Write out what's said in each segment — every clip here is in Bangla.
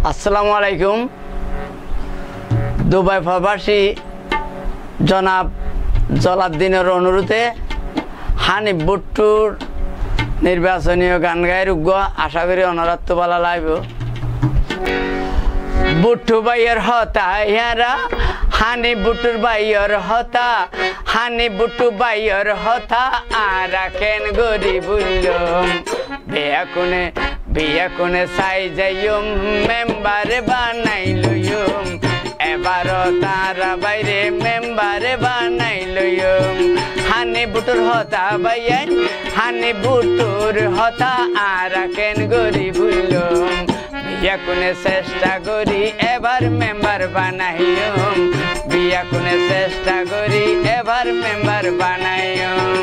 আসসালামু আলাইকুম। দুবাই প্রবাসী জনাব জলাদ্দিনের অনুরোধে হানিফ বুট্টুর নির্বাচনীয় গান গায়ের উগ্র আশা করি অনারাত্ম বলা লাইব। বুট্টু ভাইয়ের হতা ইয়ারা হানিফ বুট্টুর ভাইয়ের হতা, হানিফ বুট্টু ভাইয়ের হতা আর কেন গরি বুঝলুম বিয়া কোনে চাই যাইম মেম্বার বানাইলুম, এবার তারা বাইরে মেম্বার বানাইলুম। হানিফ বুট্টুর হতা ভাইয়াই হানিফ বুট্টুর হতা আর কেন গরি বুঝলুম, বিয়া কোনে চেষ্টা করি এবার মেম্বার বানাইম, বিয়া কোনে চেষ্টা করি এবার মেম্বার বানাইম।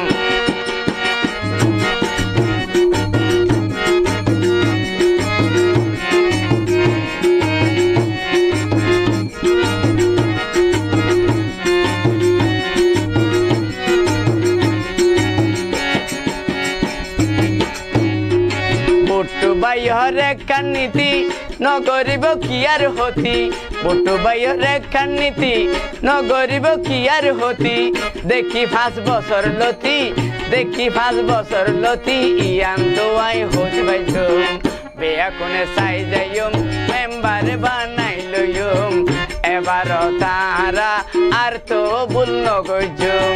বুট্টু ভাইয়ের একখান নীতি নগরিব কি আর হতি, বুট্টু ভাইয়ের একখান নীতি নগরিব কি আর হতি। দেখি 5 বছর লতি, দেখি 5 বছর লতি ইয়ান তো আই হতে বাইজুম, বিয়া কোনে চাই যাইম মেম্বার বানাইলুম, এবার তারা আর তো ভুল নগজুম।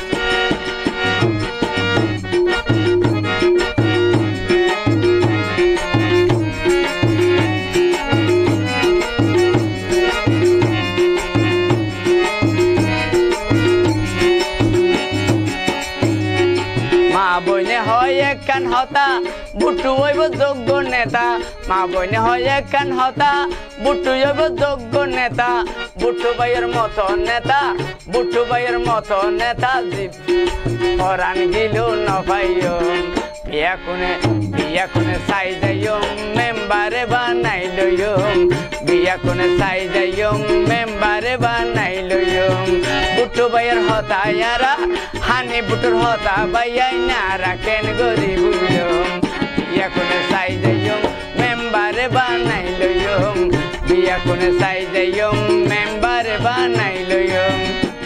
মা বইনে হয় একখান হতা বুট্টু হইব যোগ্য নেতা, মা বইনে হয় একখান হতা বুট্টু হইব যোগ্য নেতা। বুট্টু ভাইয়ের মতো নেতা, বুট্টু ভাইয়ের মতো নেতা পরাণ গিল নভাইম, বিয়া কোনে চাই যাইম মেম্বারে বানাইলুম, বিয়া কোনে চাই যাইম মেম্বারে বানাইলুম। বুট্টু ভাইয়ের হতা ইয়ারা হানিফ বুট্টুর হতা ভাইয়াই নারা কেন গরি বুঝলুম, বিয়া কোনে চাই যাইম মেম্বারে বানাইলুম, বিয়া কোনে চাই যাইম মেম্বারে বানাইলুম।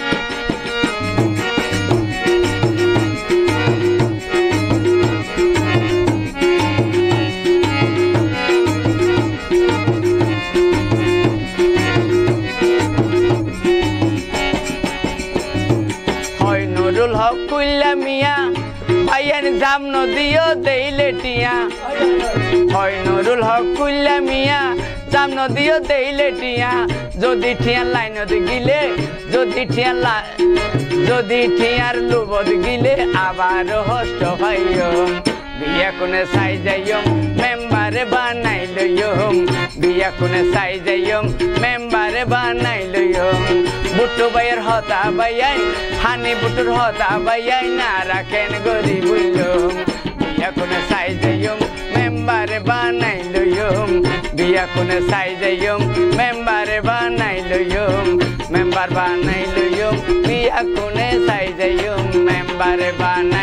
নুরুল হক কুল্লা মিয়া ভাইয়ান জাম নদীও দেইলে টিয়া, হয় নুরুল হক কুল্লা মিয়া জাম নদীও দেইলে টিয়া। যদি ঠিয়ার লাইনত গিলে, যদি ঠিয়ার লুবত গিলে আবার হষ্ট ভাইয়ম, বিয়া কোনে চাই যাইম মেম্বারে বানাইলুম, বিয়া কোনে চাই যাইম মেম্বারে বানাইলুম। বুট্টু ভাইয়ের হতা ভাইয়াই হানিফ বুট্টুর হতা ভাইয়াই নারা কেন গরি বুঝলুম, বিয়া কোনে চাই যাইম মেম্বারে বানাইলুম, বিয়া কোনে চাই যাইম মেম্বারে বানাইলুম, মেম্বার বানাইলুম, বিয়া কোনে চাই যাইম মেম্বারে বানাই।